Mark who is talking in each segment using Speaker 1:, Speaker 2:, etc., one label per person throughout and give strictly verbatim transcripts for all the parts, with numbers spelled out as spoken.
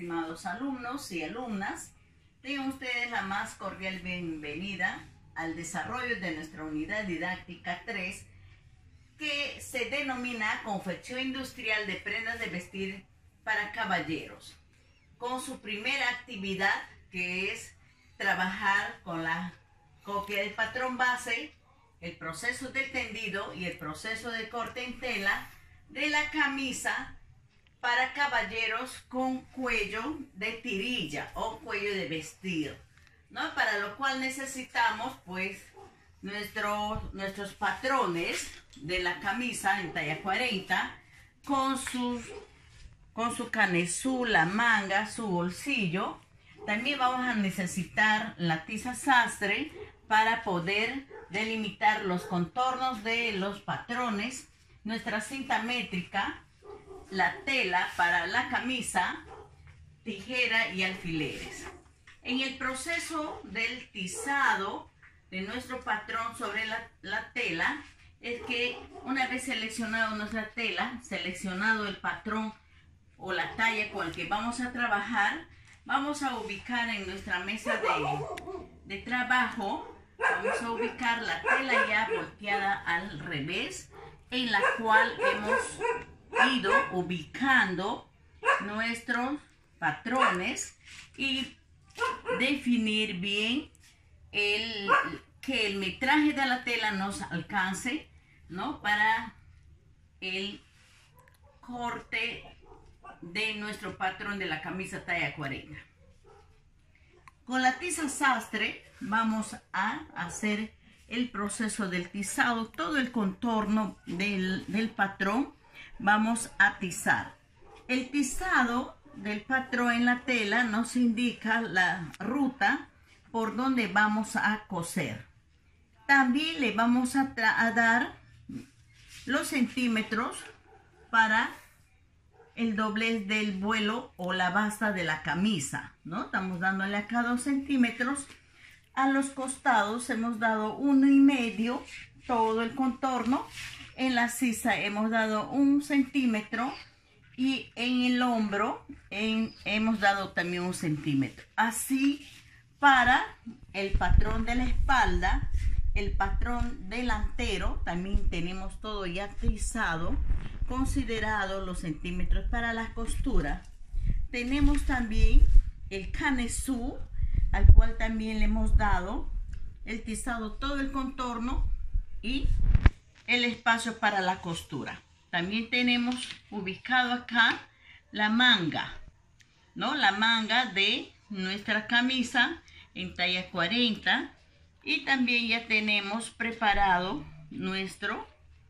Speaker 1: estimados alumnos y alumnas. Tengan ustedes la más cordial bienvenida al desarrollo de nuestra unidad didáctica tres, que se denomina Confección Industrial de Prendas de Vestir para Caballeros, con su primera actividad, que es trabajar con la copia del patrón base, el proceso del tendido y el proceso de corte en tela de la camisa para caballeros con cuello de tirilla o cuello de vestido, ¿no? Para lo cual necesitamos pues nuestros, nuestros patrones de la camisa en talla cuarenta con, sus, con su canesú, la manga, su bolsillo. También vamos a necesitar la tiza sastre para poder delimitar los contornos de los patrones, nuestra cinta métrica, la tela para la camisa, tijera y alfileres. En el proceso del tizado de nuestro patrón sobre la, la tela, es que una vez seleccionado nuestra tela, seleccionado el patrón o la talla con el que vamos a trabajar, vamos a ubicar en nuestra mesa de, de trabajo, vamos a ubicar la tela ya volteada al revés, en la cual hemos ido ubicando nuestros patrones y definir bien el, que el metraje de la tela nos alcance, ¿no? Para el corte de nuestro patrón de la camisa talla cuarenta. Con la tiza sastre vamos a hacer el proceso del tizado, todo el contorno del, del patrón vamos a tizar. El tizado del patrón en la tela nos indica la ruta por donde vamos a coser. También le vamos a, a dar los centímetros para el doblez del vuelo o la basta de la camisa, ¿no? Estamos dándole acá dos centímetros. A los costados hemos dado uno y medio, todo el contorno. En la sisa hemos dado un centímetro y en el hombro en, hemos dado también un centímetro. Así para el patrón de la espalda, el patrón delantero, también tenemos todo ya tizado, considerado los centímetros para la costura. Tenemos también el canesú, al cual también le hemos dado el tizado, todo el contorno y el espacio para la costura. También tenemos ubicado acá la manga, ¿no? La manga de nuestra camisa en talla cuarenta, y también ya tenemos preparado nuestro,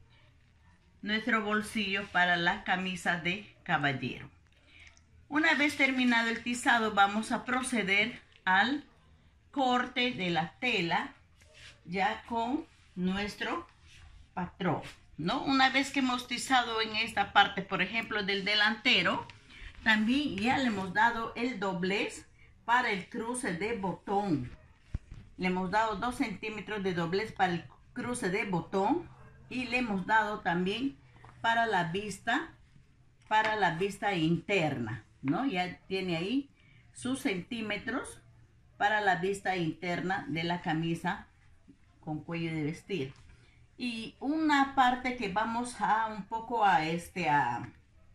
Speaker 1: nuestro bolsillo para la camisa de caballero. Una vez terminado el tizado, vamos a proceder al corte de la tela ya con nuestro patrón, ¿no? Una vez que hemos tizado en esta parte, por ejemplo, del delantero, también ya le hemos dado el doblez para el cruce de botón. Le hemos dado dos centímetros de doblez para el cruce de botón y le hemos dado también para la vista, para la vista interna, ¿no? Ya tiene ahí sus centímetros para la vista interna de la camisa con cuello de vestir. Y una parte que vamos a un poco a este a,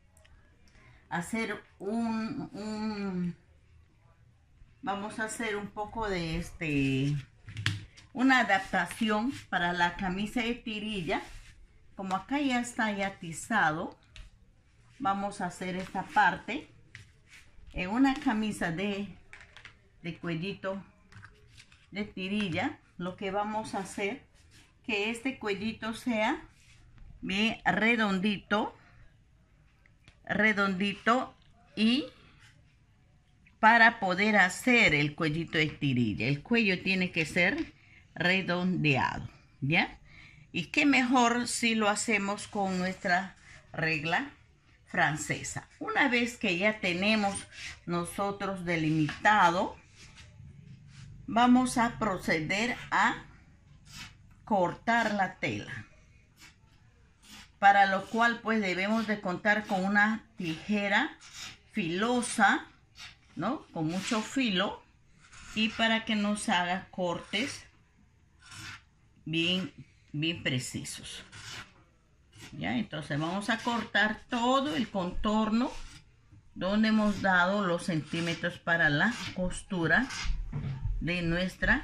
Speaker 1: a hacer un, un vamos a hacer un poco de este una adaptación para la camisa de tirilla. Como acá ya está ya tizado, vamos a hacer esta parte en una camisa de, de cuellito de tirilla. Lo que vamos a hacer que este cuellito sea bien redondito, redondito, y para poder hacer el cuellito de tirilla, el cuello tiene que ser redondeado, ¿ya? Y qué mejor si lo hacemos con nuestra regla francesa. Una vez que ya tenemos nosotros delimitado, vamos a proceder a cortar la tela, para lo cual pues debemos de contar con una tijera filosa ¿no? Con mucho filo y para que nos haga cortes bien, bien precisos. Ya, entonces vamos a cortar todo el contorno donde hemos dado los centímetros para la costura de nuestra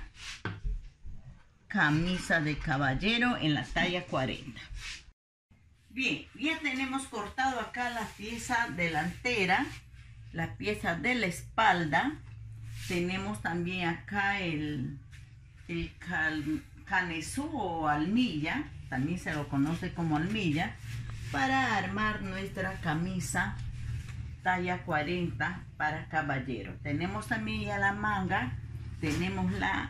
Speaker 1: camisa de caballero en la talla cuarenta. Bien, ya tenemos cortado acá la pieza delantera, la pieza de la espalda. Tenemos también acá el, el cal, canesú o almilla, también se lo conoce como almilla, para armar nuestra camisa talla cuarenta para caballero. Tenemos también ya la manga, tenemos la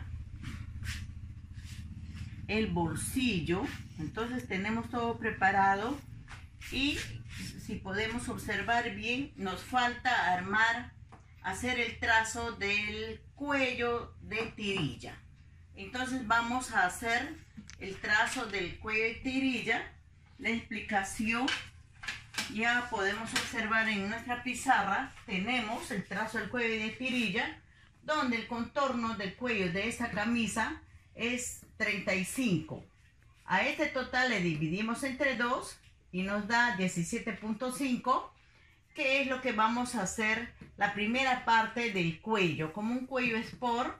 Speaker 1: el bolsillo, entonces tenemos todo preparado y si podemos observar bien, nos falta armar, hacer el trazo del cuello de tirilla. Entonces vamos a hacer el trazo del cuello de tirilla. La explicación ya podemos observar en nuestra pizarra. Tenemos el trazo del cuello de tirilla, donde el contorno del cuello de esta camisa es treinta y cinco. A este total le dividimos entre dos y nos da diecisiete punto cinco, que es lo que vamos a hacer la primera parte del cuello, como un cuello sport.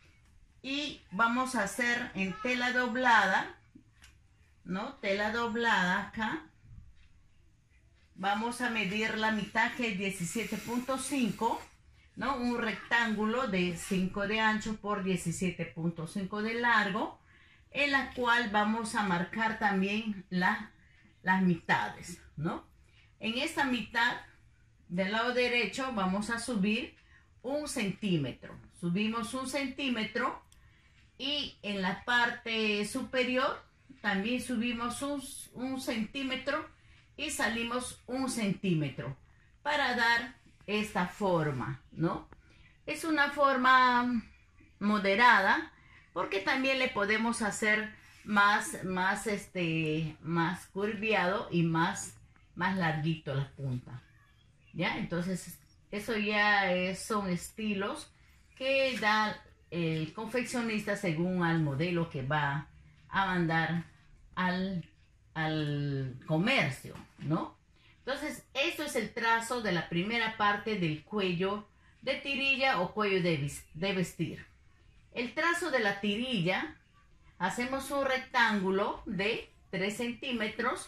Speaker 1: Y vamos a hacer en tela doblada, ¿no? Tela doblada acá. Vamos a medir la mitad, que es diecisiete punto cinco, ¿no? Un rectángulo de cinco de ancho por diecisiete punto cinco de largo, en la cual vamos a marcar también la, las mitades, ¿no? En esta mitad del lado derecho vamos a subir un centímetro. Subimos un centímetro y en la parte superior también subimos un, un centímetro y salimos un centímetro para dar esta forma, ¿no? Es una forma moderada porque también le podemos hacer más, más, este, más curviado y más, más larguito la punta, ¿ya? Entonces, eso ya es, son estilos que da el confeccionista según al modelo que va a mandar al, al comercio, ¿no? Entonces, esto es el trazo de la primera parte del cuello de tirilla o cuello de, de vestir. El trazo de la tirilla, hacemos un rectángulo de tres centímetros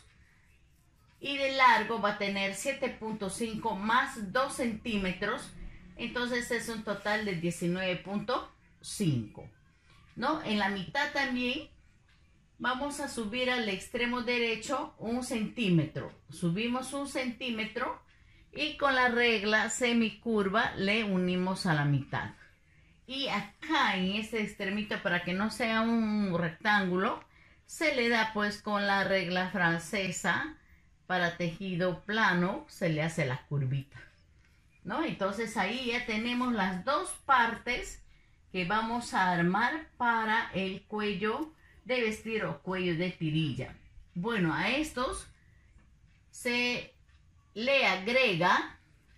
Speaker 1: y de largo va a tener siete punto cinco más dos centímetros, entonces es un total de diecinueve punto cinco, ¿no? En la mitad también vamos a subir al extremo derecho un centímetro, subimos un centímetro y con la regla semicurva le unimos a la mitad. Y acá en este extremito, para que no sea un rectángulo, se le da pues con la regla francesa para tejido plano, se le hace la curvita, ¿no? Entonces ahí ya tenemos las dos partes que vamos a armar para el cuello de vestir o cuello de tirilla. Bueno, a estos se le agrega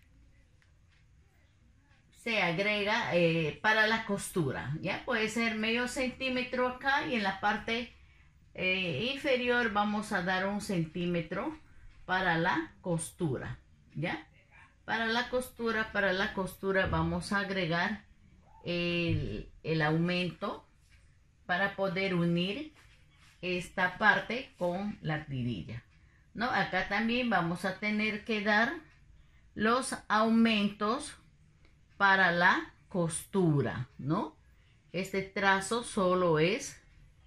Speaker 1: se agrega eh, para la costura, ya puede ser medio centímetro acá y en la parte eh, inferior vamos a dar un centímetro para la costura, ya para la costura para la costura vamos a agregar el, el aumento para poder unir esta parte con la tirilla, ¿no? Acá también vamos a tener que dar los aumentos para la costura, ¿no? Este trazo solo es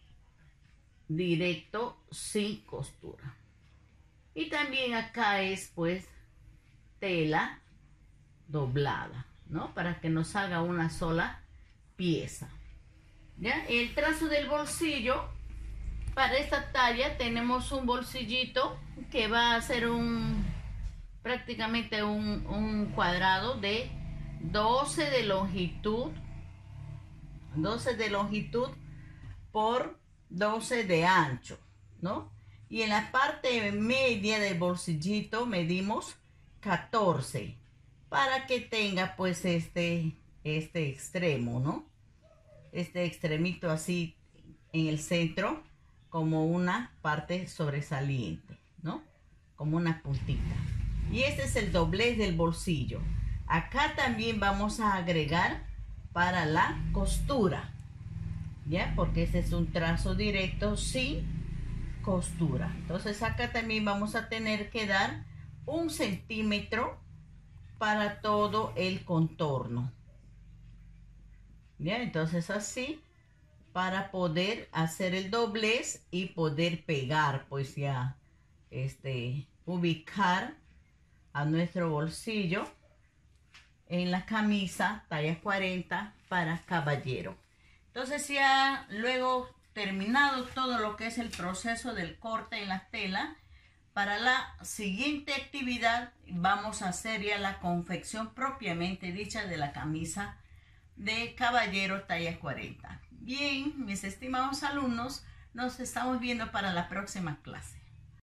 Speaker 1: directo sin costura. Y también acá es pues tela doblada, ¿no? Para que nos haga una sola pieza. ¿Ya? El trazo del bolsillo, para esta talla tenemos un bolsillito que va a ser un prácticamente un, un cuadrado de doce de longitud, doce de longitud por doce de ancho, ¿no? Y en la parte media del bolsillito medimos catorce. para que tenga pues este, este extremo, ¿no? Este extremito así en el centro, como una parte sobresaliente, ¿no? Como una puntita. Y este es el doblez del bolsillo. Acá también vamos a agregar para la costura, ¿ya? Porque este es un trazo directo sin costura. Entonces acá también vamos a tener que dar un centímetro para todo el contorno, ¿ya? Entonces así, para poder hacer el doblez y poder pegar, pues ya, este, ubicar a nuestro bolsillo en la camisa talla cuarenta para caballero. Entonces ya luego terminado todo lo que es el proceso del corte en la tela, para la siguiente actividad vamos a hacer ya la confección propiamente dicha de la camisa de caballero talla cuarenta. Bien, mis estimados alumnos, nos estamos viendo para la próxima clase.